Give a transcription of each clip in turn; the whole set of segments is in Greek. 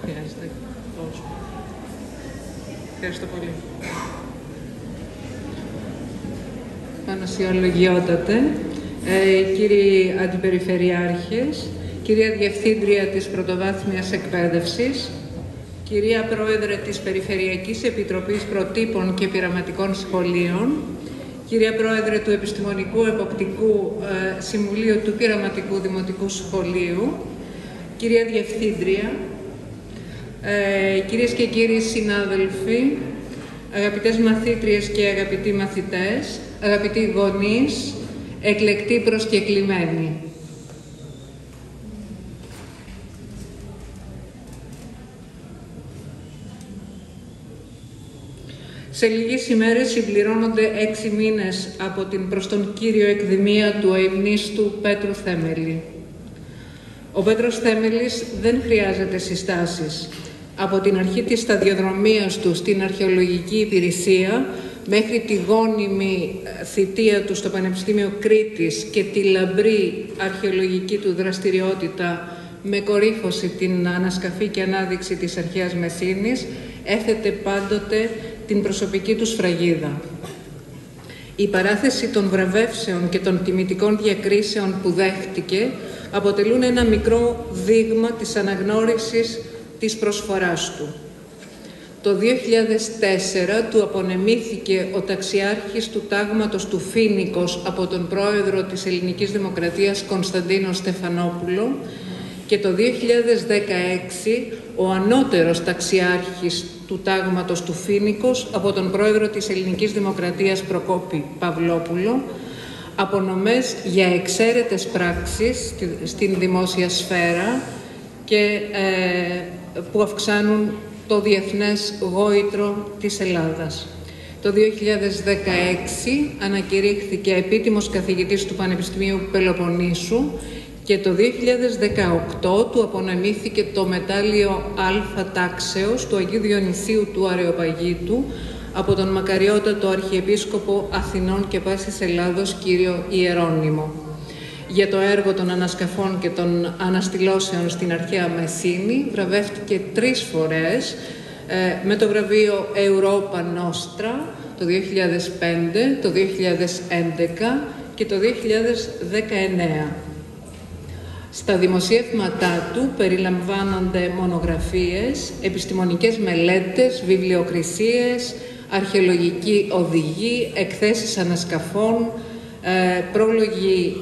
χρειάζεται. Ευχαριστώ πολύ. Πανασιολογιότατε, κύριοι Αντιπεριφερειάρχες, κυρία Διευθύντρια της Πρωτοβάθμιας Εκπαίδευσης, κυρία Πρόεδρε της Περιφερειακής Επιτροπής Προτύπων και Πειραματικών Σχολείων, κυρία Πρόεδρε του Επιστημονικού Εποπτικού Συμβουλίου του Πειραματικού Δημοτικού Σχολείου, κυρία Διευθύντρια, κυρίες και κύριοι συνάδελφοι, αγαπητές μαθήτριες και αγαπητοί μαθητές, αγαπητοί γονείς, εκλεκτοί προσκεκλημένοι. Σε λίγες ημέρες συμπληρώνονται 6 μήνες από την προς τον Κύριο εκδημία του αειμνίστου Πέτρου Θέμελη. Ο Πέτρος Θέμελης δεν χρειάζεται συστάσεις. Από την αρχή της σταδιοδρομίας του στην αρχαιολογική υπηρεσία μέχρι τη γόνιμη θητεία του στο Πανεπιστήμιο Κρήτης και τη λαμπρή αρχαιολογική του δραστηριότητα με κορύφωση την ανασκαφή και ανάδειξη της αρχαίας Μεσίνης, έθετε πάντοτε την προσωπική του σφραγίδα. Η παράθεση των βραβεύσεων και των τιμητικών διακρίσεων που δέχτηκε αποτελούν ένα μικρό δείγμα της αναγνώρισης της προσφοράς του. Το 2004 του απονεμήθηκε ο ταξιάρχης του τάγματος του Φοίνικος από τον πρόεδρο της Ελληνικής Δημοκρατίας Κωνσταντίνο Στεφανόπουλο και το 2016 ο ανώτερος ταξιάρχης του τάγματος του Φοίνικος από τον πρόεδρο της Ελληνικής Δημοκρατίας Προκόπη Παυλόπουλο, απονομές για εξαίρετες πράξεις στην δημόσια σφαίρα και που αυξάνουν το διεθνές γόητρο της Ελλάδας. Το 2016 ανακηρύχθηκε επίτιμος καθηγητής του Πανεπιστημίου Πελοποννήσου και το 2018 του απονεμήθηκε το μετάλλιο Α τάξεως του Αγίου Διονυσίου του Αρεοπαγίτου από τον μακαριότατο Αρχιεπίσκοπο Αθηνών και πάσης Ελλάδος κύριο Ιερώνυμο για το έργο των ανασκαφών και των αναστηλώσεων στην αρχαία Μεσίνη. Βραβεύτηκε 3 φορές με το βραβείο Europa Nostra το 2005, το 2011 και το 2019. Στα δημοσιεύματά του περιλαμβάνονται μονογραφίες, επιστημονικές μελέτες, βιβλιοκρισίες, αρχαιολογική οδηγή, εκθέσεις ανασκαφών, πρόλογοι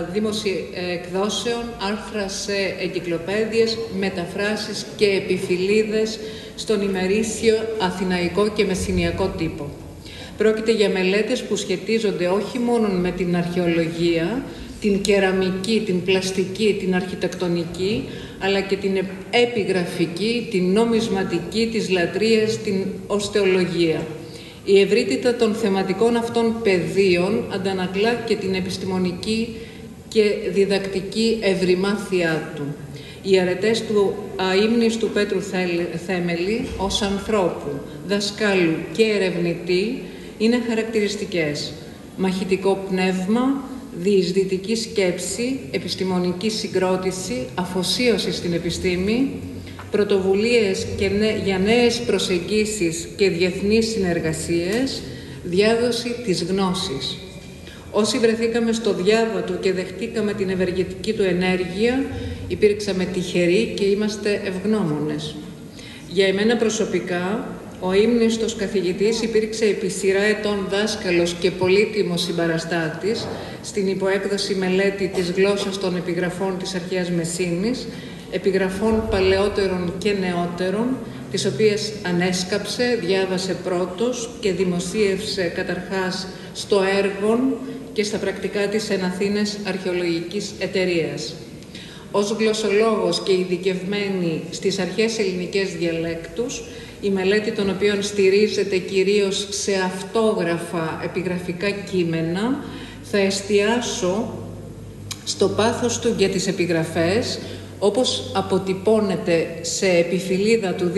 εκδόσεων, άρθρα σε εγκυκλοπαίδειες, μεταφράσεις και επιφυλίδες στον ημερήσιο αθηναϊκό και μεσσηνιακό τύπο. Πρόκειται για μελέτες που σχετίζονται όχι μόνο με την αρχαιολογία, την κεραμική, την πλαστική, την αρχιτεκτονική, αλλά και την επιγραφική, την νομισματική, τις λατρείες, την οστεολογία. Η ευρύτητα των θεματικών αυτών πεδίων αντανακλά και την επιστημονική και διδακτική ευρυμάθειά του. Οι αρετές του αείμνηστου Πέτρου Θέμελη ως ανθρώπου, δασκάλου και ερευνητή είναι χαρακτηριστικές. Μαχητικό πνεύμα, διεισδυτική σκέψη, επιστημονική συγκρότηση, αφοσίωση στην επιστήμη, πρωτοβουλίες για νέες προσεγγίσεις και διεθνείς συνεργασίες, διάδοση της γνώσης. Όσοι βρεθήκαμε στο διάβατο και δεχτήκαμε την ευεργετική του ενέργεια, υπήρξαμε τυχεροί και είμαστε ευγνώμονες. Για εμένα προσωπικά, ο ύμνηστος καθηγητής υπήρξε επί σειρά ετών δάσκαλος και πολύτιμος συμπαραστάτης στην υποέκδοση μελέτη της γλώσσας των επιγραφών της αρχαίας Μεσίνης, επιγραφών παλαιότερων και νεότερων, τις οποίες ανέσκαψε, διάβασε πρώτος και δημοσίευσε καταρχάς στο έργον και στα πρακτικά της εν Αθήνες Αρχαιολογικής Εταιρείας. Ως γλωσσολόγος και ειδικευμένη στις αρχαίες ελληνικές διαλέκτους, η μελέτη των οποίων στηρίζεται κυρίως σε αυτόγραφα επιγραφικά κείμενα, θα εστιάσω στο πάθος του για τις επιγραφές, όπως αποτυπώνεται σε επιφυλίδα του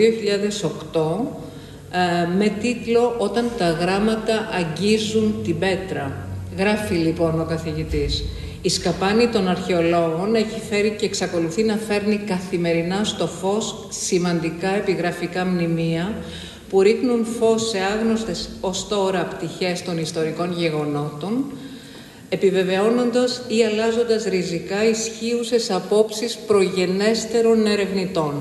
2008, με τίτλο «Όταν τα γράμματα αγγίζουν την πέτρα». Γράφει λοιπόν ο καθηγητής: Η σκαπάνη των αρχαιολόγων έχει φέρει και εξακολουθεί να φέρνει καθημερινά στο φως σημαντικά επιγραφικά μνημεία που ρίχνουν φως σε άγνωστες ως τώρα πτυχές των ιστορικών γεγονότων, επιβεβαιώνοντας ή αλλάζοντας ριζικά ισχύουσες απόψεις προγενέστερων ερευνητών.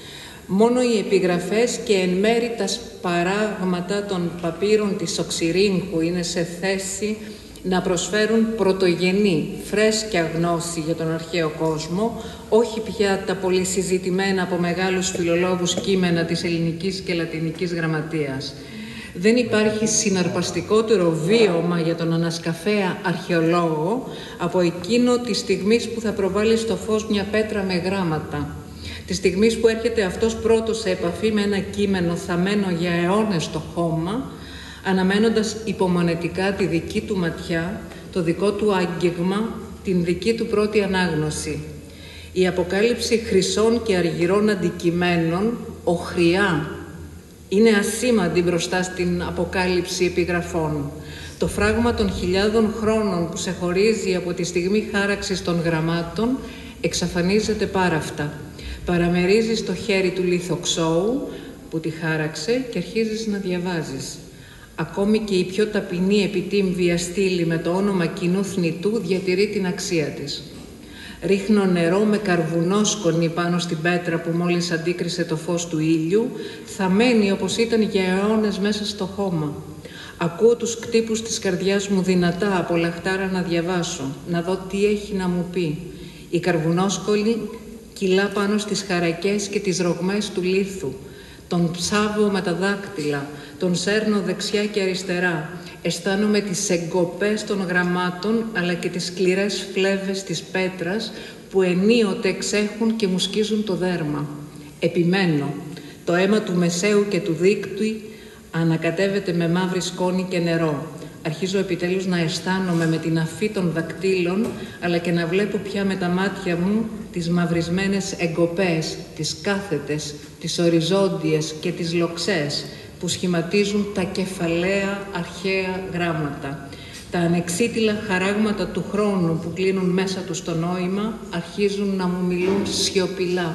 Μόνο οι επιγραφές και εν μέρει τα σπαράγματα των παπύρων της Οξυρίνχου είναι σε θέση να προσφέρουν πρωτογενή, φρέσκια γνώση για τον αρχαίο κόσμο, όχι πια τα πολύ συζητημένα από μεγάλους φιλολόγους κείμενα της ελληνικής και λατινικής γραμματείας. Δεν υπάρχει συναρπαστικότερο βίωμα για τον ανασκαφέα αρχαιολόγο από εκείνο της στιγμής που θα προβάλλει στο φως μια πέτρα με γράμματα. Τη στιγμή που έρχεται αυτός πρώτος σε επαφή με ένα κείμενο θαμμένο για αιώνες στο χώμα, αναμένοντας υπομονετικά τη δική του ματιά, το δικό του άγγιγμα, την δική του πρώτη ανάγνωση. Η αποκάλυψη χρυσών και αργυρών αντικειμένων, οχριά, είναι ασήμαντη μπροστά στην αποκάλυψη επιγραφών. Το φράγμα των χιλιάδων χρόνων που σε χωρίζει από τη στιγμή χάραξης των γραμμάτων εξαφανίζεται πάρα αυτά. Παραμερίζεις το χέρι του λιθοξώου που τη χάραξε και αρχίζεις να διαβάζεις. Ακόμη και η πιο ταπεινή επιτύμβια στήλη με το όνομα κοινού θνητού διατηρεί την αξία της. Ρίχνω νερό με καρβουνόσκονη πάνω στην πέτρα που μόλις αντίκρισε το φως του ήλιου, θα μένει όπως ήταν για αιώνες μέσα στο χώμα. Ακούω τους κτύπους της καρδιάς μου δυνατά από λαχτάρα να διαβάσω, να δω τι έχει να μου πει. Η καρβουνόσκολη κυλά πάνω στις χαρακές και τις ρογμές του λίθου. Τον ψάβω με τα δάκτυλα, τον σέρνω δεξιά και αριστερά. Αισθάνομαι τις εγκοπές των γραμμάτων, αλλά και τις σκληρές φλέβες της πέτρας που ενίοτε εξέχουν και μου σκίζουν το δέρμα. Επιμένω. Το αίμα του μεσαίου και του δίκτυ ανακατεύεται με μαύρη σκόνη και νερό. Αρχίζω επιτέλους να αισθάνομαι με την αφή των δακτύλων, αλλά και να βλέπω πια με τα μάτια μου τις μαυρισμένες εγκοπές, τις κάθετες, τις οριζόντιες και τις λοξές που σχηματίζουν τα κεφαλαία αρχαία γράμματα. Τα ανεξίτηλα χαράγματα του χρόνου που κλείνουν μέσα τους το νόημα αρχίζουν να μου μιλούν σιωπηλά.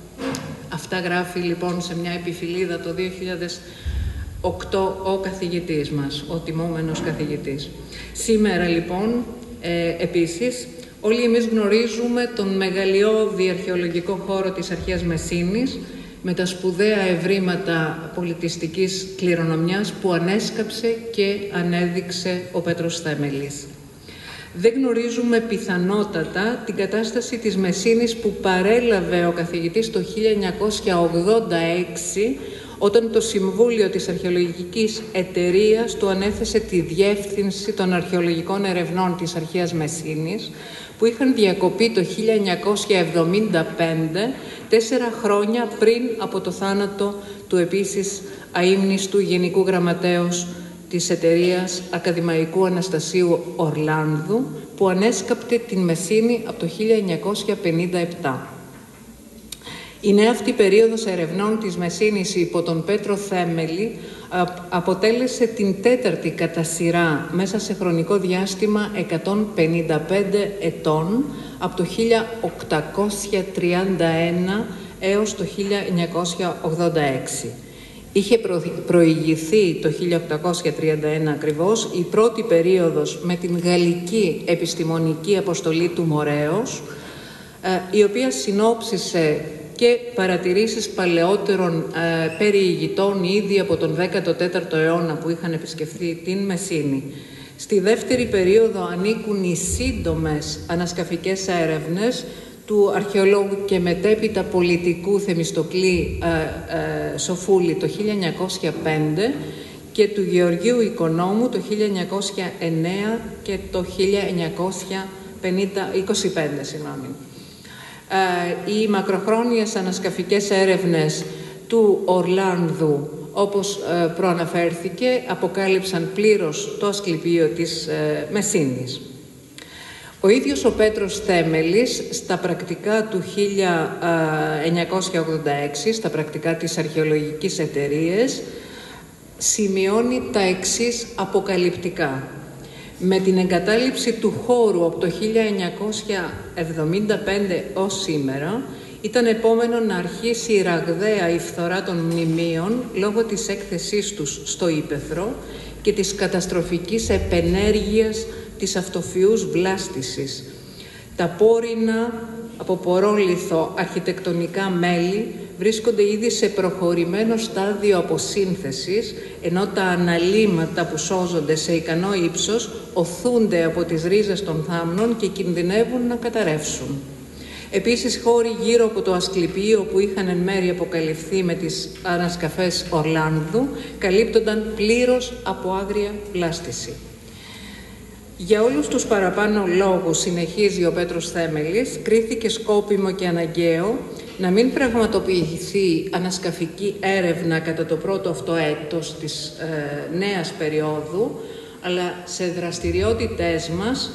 Αυτά γράφει λοιπόν σε μια επιφυλίδα το 2008 ο καθηγητής μας, ο τιμόμενος καθηγητής. Σήμερα λοιπόν, επίσης, όλοι εμείς γνωρίζουμε τον μεγαλειώδη αρχαιολογικό χώρο της αρχαίας Μεσίνης με τα σπουδαία ευρήματα πολιτιστικής κληρονομιάς που ανέσκαψε και ανέδειξε ο Πέτρος Θέμελης. Δεν γνωρίζουμε πιθανότατα την κατάσταση της Μεσίνης που παρέλαβε ο καθηγητής το 1986, όταν το Συμβούλιο της Αρχαιολογικής Εταιρείας του ανέθεσε τη διεύθυνση των αρχαιολογικών ερευνών της αρχαίας Μεσίνης, που είχαν διακοπεί το 1975, 4 χρόνια πριν από το θάνατο του επίσης αείμνηστου Γενικού Γραμματέως της Εταιρείας Ακαδημαϊκού Αναστασίου Ορλάνδου, που ανέσκαπτε την Μεσίνη από το 1957. Η νέα αυτή περίοδος ερευνών της Μεσίνης υπό τον Πέτρο Θέμελη αποτέλεσε την τέταρτη κατά σειρά μέσα σε χρονικό διάστημα 155 ετών, από το 1831 έως το 1986. Είχε προηγηθεί το 1831 ακριβώς η πρώτη περίοδος με την γαλλική επιστημονική αποστολή του Μορέως, η οποία συνόψισε και παρατηρήσεις παλαιότερων περιηγητών ήδη από τον 14ο αιώνα που είχαν επισκεφθεί την Μεσίνη. Στη δεύτερη περίοδο ανήκουν οι σύντομες ανασκαφικές έρευνες του αρχαιολόγου και μετέπειτα πολιτικού Θεμιστοκλή Σοφούλη το 1905 και του Γεωργίου Οικονόμου το 1909 και το 1925. Οι μακροχρόνιες ανασκαφικές έρευνες του Ορλάνδου, όπως προαναφέρθηκε, αποκάλυψαν πλήρως το ασκληπείο της Μεσίνης. Ο ίδιος ο Πέτρος Θέμελης, στα πρακτικά του 1986, στα πρακτικά της Αρχαιολογικής Εταιρείας, σημειώνει τα εξής αποκαλυπτικά. Με την εγκατάλειψη του χώρου από το 1975 ως σήμερα, ήταν επόμενο να αρχίσει η ραγδαία η φθορά των μνημείων λόγω της έκθεσής τους στο ύπαιθρο και της καταστροφικής επενέργειας της αυτοφυούς βλάστησης. Τα πόρινα από πορόλιθο αρχιτεκτονικά μέλη βρίσκονται ήδη σε προχωρημένο στάδιο αποσύνθεσης, ενώ τα αναλύματα που σώζονται σε ικανό ύψος οθούνται από τις ρίζες των θάμνων και κινδυνεύουν να καταρρεύσουν. Επίσης, χώροι γύρω από το Ασκληπείο που είχαν εν μέρει αποκαλυφθεί με τις ανασκαφές Ορλάνδου καλύπτονταν πλήρως από άγρια βλάστηση. Για όλους τους παραπάνω λόγους, συνεχίζει ο Πέτρος Θέμελης, κρίθηκε σκόπιμο και αναγκαίο να μην πραγματοποιηθεί ανασκαφική έρευνα κατά το πρώτο αυτό έτος της νέας περίοδου, αλλά σε δραστηριότητές μας,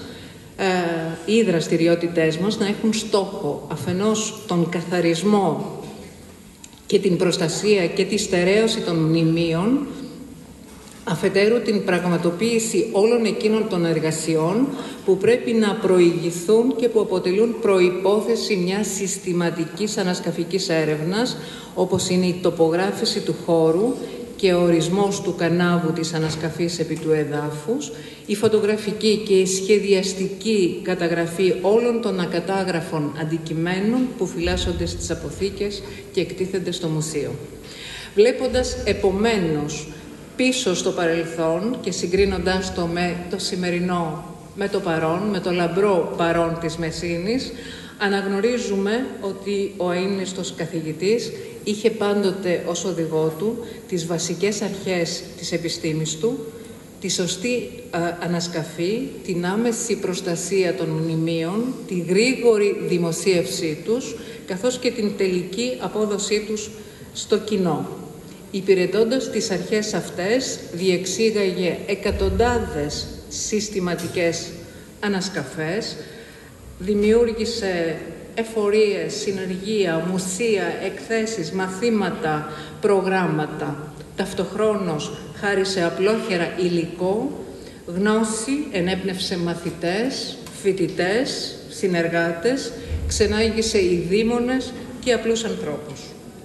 οι δραστηριότητές μας να έχουν στόχο αφενός τον καθαρισμό και την προστασία και τη στερέωση των μνημείων, αφετέρου την πραγματοποίηση όλων εκείνων των εργασιών που πρέπει να προηγηθούν και που αποτελούν προϋπόθεση μιας συστηματικής ανασκαφικής έρευνας, όπως είναι η τοπογράφηση του χώρου και ο ορισμός του κανάβου της ανασκαφής επί του εδάφους, η φωτογραφική και η σχεδιαστική καταγραφή όλων των ακατάγραφων αντικειμένων που φυλάσσονται στις αποθήκες και εκτίθενται στο μουσείο. Βλέποντας επομένως πίσω στο παρελθόν και συγκρίνοντας το με το σημερινό, με το παρόν, με το λαμπρό παρόν της Μεσίνης, αναγνωρίζουμε ότι ο αείμνηστος καθηγητής είχε πάντοτε ως οδηγό του τις βασικές αρχές της επιστήμης του, τη σωστή ανασκαφή, την άμεση προστασία των μνημείων, τη γρήγορη δημοσίευσή τους, καθώς και την τελική απόδοσή τους στο κοινό. Υπηρετώντας τις αρχές αυτές, διεξήγαγε εκατοντάδες συστηματικές ανασκαφές, δημιούργησε εφορίες, συνεργεία, μουσεία, εκθέσεις, μαθήματα, προγράμματα. Ταυτοχρόνως χάρισε απλόχερα υλικό, γνώση, ενέπνευσε μαθητές, φοιτητές, συνεργάτες, ξενάγησε ειδήμονες και απλούς ανθρώπους.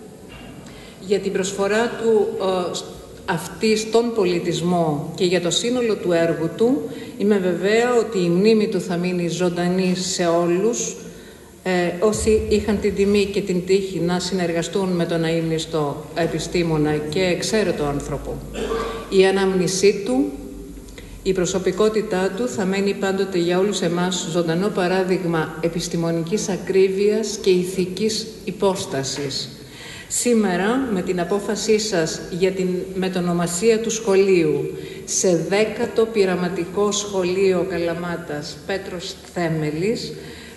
Για την προσφορά του αυτή στον πολιτισμό και για το σύνολο του έργου του, είμαι βεβαία ότι η μνήμη του θα μείνει ζωντανή σε όλους όσοι είχαν την τιμή και την τύχη να συνεργαστούν με τον αείμνηστο επιστήμονα και εξαίρετο άνθρωπο. Η ανάμνησή του, η προσωπικότητά του θα μένει πάντοτε για όλους εμάς ζωντανό παράδειγμα επιστημονικής ακρίβειας και ηθικής υπόστασης. Σήμερα, με την απόφασή σας για την μετονομασία του σχολείου σε 10ο πειραματικό σχολείο Καλαμάτας Πέτρος Θέμελης,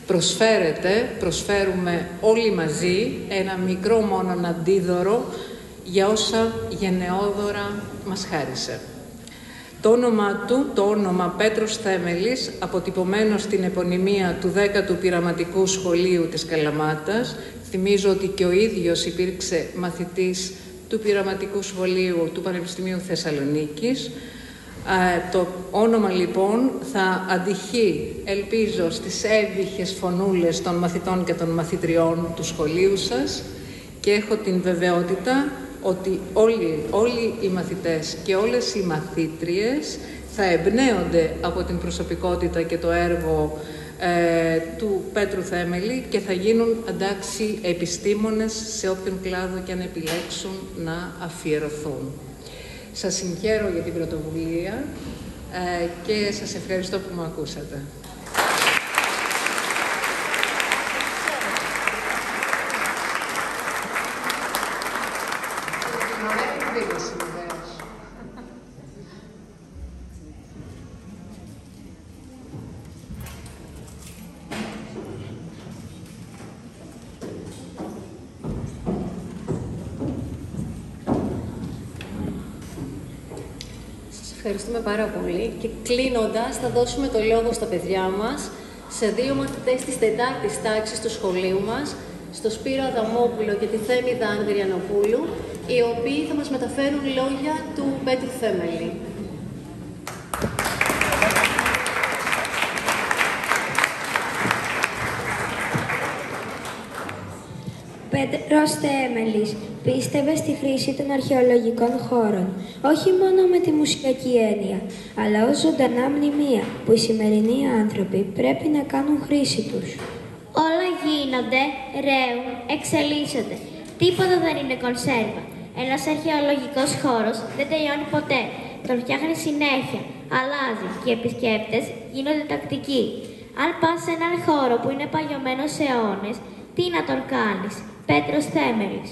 προσφέρουμε όλοι μαζί ένα μικρό μόνον αντίδωρο για όσα γενναιόδωρα μας χάρισε. Το όνομά του, το όνομα Πέτρος Θέμελης, αποτυπωμένο στην επωνυμία του 10ου πειραματικού σχολείου της Καλαμάτας, θυμίζω ότι και ο ίδιος υπήρξε μαθητής του πειραματικού σχολείου του Πανεπιστημίου Θεσσαλονίκης. Το όνομα λοιπόν θα αντυχεί, ελπίζω, στις έβυχες φωνούλες των μαθητών και των μαθητριών του σχολείου σας και έχω την βεβαιότητα ότι όλοι οι μαθητές και όλες οι μαθήτριες θα εμπνέονται από την προσωπικότητα και το έργο του Πέτρου Θέμελη και θα γίνουν αντάξει επιστήμονες σε όποιον κλάδο και αν επιλέξουν να αφιερωθούν. Σας συγχαίρω για την πρωτοβουλία και σας ευχαριστώ που με ακούσατε. Ευχαριστούμε πάρα πολύ και κλείνοντας θα δώσουμε το λόγο στα παιδιά μας, σε 2 μαθητές της 4ης τάξης του σχολείου μας, στο Σπύρο Αδαμόπουλο και τη Θέμηδα Ανδριανοπούλου, οι οποίοι θα μας μεταφέρουν λόγια του Πέτρου Θέμελη. Πέτρος Θέμελης πίστευε στη χρήση των αρχαιολογικών χώρων, όχι μόνο με τη μουσιακή έννοια, αλλά ως ζωντανά μνημεία που οι σημερινοί άνθρωποι πρέπει να κάνουν χρήση τους. Όλα γίνονται, ρέουν, εξελίσσονται. Τίποτα δεν είναι κονσέρβα. Ένας αρχαιολογικός χώρος δεν τελειώνει ποτέ. Τον φτιάχνει συνέχεια, αλλάζει και οι επισκέπτες γίνονται τακτικοί. Αν πας σε έναν χώρο που είναι παγιωμένος σε αιώνες, τι να τον κάνεις? Πέτρος Θέμελης.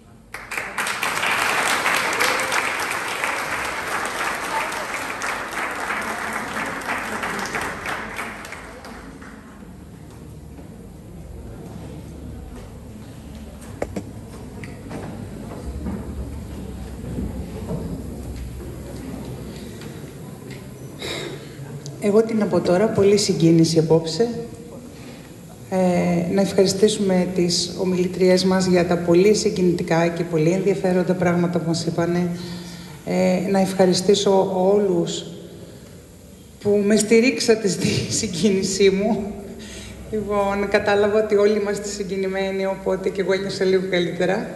Εγώ τι να πω τώρα, πολύ συγκίνηση απόψε. Να ευχαριστήσουμε τις ομιλητριές μας για τα πολύ συγκινητικά και πολύ ενδιαφέροντα πράγματα που μας είπανε. Να ευχαριστήσω όλους που με στηρίξατε στη συγκίνησή μου. Λοιπόν, κατάλαβα ότι όλοι είμαστε συγκινημένοι, οπότε και εγώ ένιωσα λίγο καλύτερα.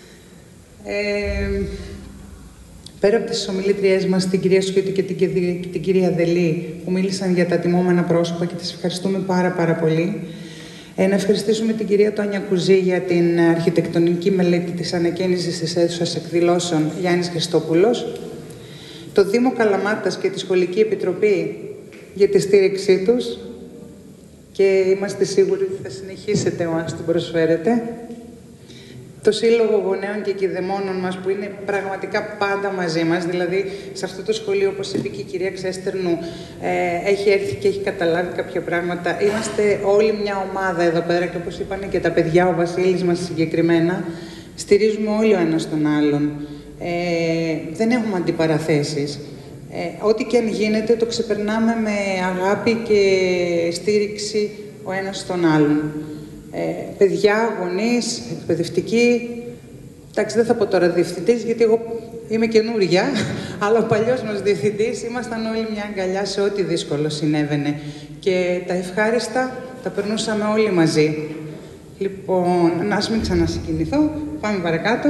Πέρα από τις ομιλήτριές μας, την κυρία Σιούτη και την κυρία Δελή, που μίλησαν για τα τιμόμενα πρόσωπα και τις ευχαριστούμε πάρα πολύ. Να ευχαριστήσουμε την κυρία Τόνια Κουζή για την αρχιτεκτονική μελέτη της ανακαίνιζης της αίθουσας εκδηλώσεων Γιάννης Χριστόπουλος, το Δήμο Καλαμάτας και τη Σχολική Επιτροπή για τη στήριξή τους και είμαστε σίγουροι ότι θα συνεχίσετε μας την προσφέρετε. Το Σύλλογο Γονέων και Κηδεμόνων μας που είναι πραγματικά πάντα μαζί μας, δηλαδή σε αυτό το σχολείο, όπως είπε και η κυρία Ξέστερνου, έχει έρθει και έχει καταλάβει κάποια πράγματα. Είμαστε όλη μια ομάδα εδώ πέρα και όπως είπανε και τα παιδιά, ο Βασίλης μας συγκεκριμένα, στηρίζουμε όλοι ο ένας τον άλλον. Δεν έχουμε αντιπαραθέσεις. Ό,τι και αν γίνεται το ξεπερνάμε με αγάπη και στήριξη ο ένας τον άλλον. Παιδιά, γονείς, εκπαιδευτικοί. Εντάξει, δεν θα πω τώρα διευθυντής, γιατί εγώ είμαι καινούρια, αλλά ο παλιός μας διευθυντής ήμασταν όλοι μια αγκαλιά σε ό,τι δύσκολο συνέβαινε. Και τα ευχάριστα τα περνούσαμε όλοι μαζί. Λοιπόν, να μην ξανασυγκινηθώ, πάμε παρακάτω.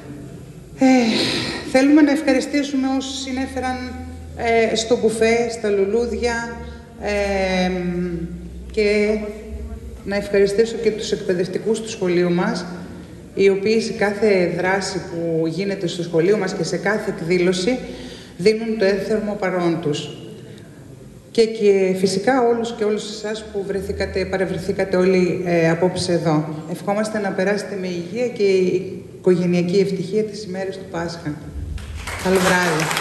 Θέλουμε να ευχαριστήσουμε όσους συνέφεραν στο μπουφέ, στα λουλούδια και να ευχαριστήσω και τους εκπαιδευτικούς του σχολείου μας, οι οποίοι σε κάθε δράση που γίνεται στο σχολείο μας και σε κάθε εκδήλωση δίνουν το ένθερμο παρόν τους. Και φυσικά όλους και όλους εσάς που παρευρεθήκατε όλοι απόψε εδώ. Ευχόμαστε να περάσετε με υγεία και οικογενειακή ευτυχία τις ημέρες του Πάσχα. Καλό βράδυ.